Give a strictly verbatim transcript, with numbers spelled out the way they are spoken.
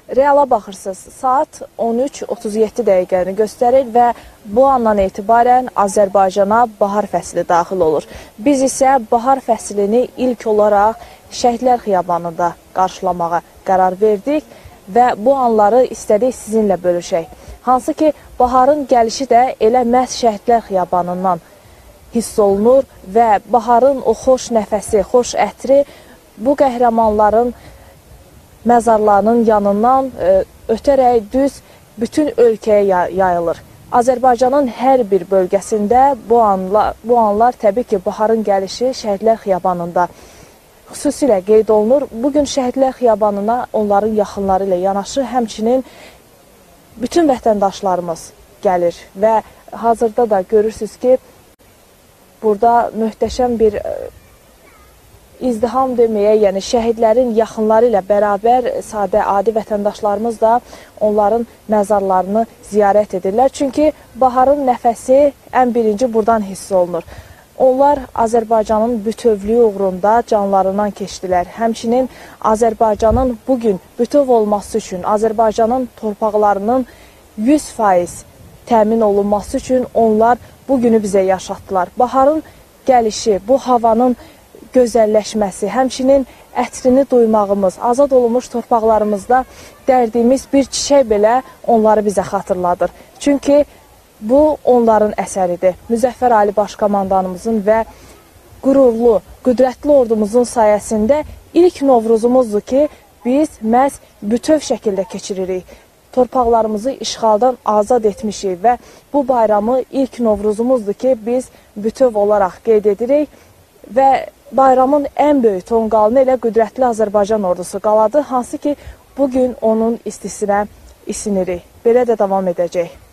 Reala baxırsınız, saat on üç otuz yeddi dəqiqəni göstərir və bu andan etibarən Azərbaycana bahar fəsli daxil olur. Biz isə bahar fəslini ilk olaraq Şəhidlər Xiyabanında qarşılamağa qərar verdik və bu anları istədik sizinlə bölüşək. Hansı ki, baharın gəlişi də elə məhz Şəhidlər Xiyabanından hiss olunur və baharın o xoş nəfəsi, xoş ətri bu qəhrəmanların məzarlarının yanından e, ötərək düz bütün ölkəyə yayılır. Azərbaycanın hər bir bölgəsində bu anlar, bu anlar təbii ki, baharın gəlişi Şəhidlər Xiyabanında xüsusilə qeyd olunur. Bugün Şəhidlər Xiyabanına onların yaxınları ilə yanaşı, həmçinin bütün vətəndaşlarımız gəlir və hazırda da görürsünüz ki, burada möhtəşəm bir izdiham deməyə, yəni şəhidlərin yaxınları ilə bərabər sadə, adi vətəndaşlarımız da onların məzarlarını ziyarət edirlər. Çünki baharın nəfəsi ən birinci buradan hiss olunur. Onlar Azərbaycanın bütövlüyü uğrunda canlarından keçdilər. Həmçinin Azərbaycanın bugün bütöv olması üçün, Azərbaycanın torpaqlarının yüz faiz təmin olunması üçün onlar bugünü bizə yaşatdılar. Baharın gəlişi, bu havanın gözəlləşməsi, həmçinin ətrini duymağımız, azad olunmuş torpaqlarımızda dərdiyimiz bir çiçək belə onları bizə xatırladır. Çünki bu onların əsəridir. Müzəffər Ali Başkomandanımızın və qürurlu, qüdrətli ordumuzun sayəsində ilk Novruzumuzdur ki, biz məhz bütöv şəkildə keçiririk. Torpaqlarımızı işğaldan azad etmişik və bu bayramı ilk Novruzumuzdur ki, biz bütöv olaraq qeyd edirik və bayramın ən böyük tonqalını elə qüdrətli Azərbaycan ordusu qaladı, hansı ki, bugün onun istisinə isinirik. Belə də davam edəcək.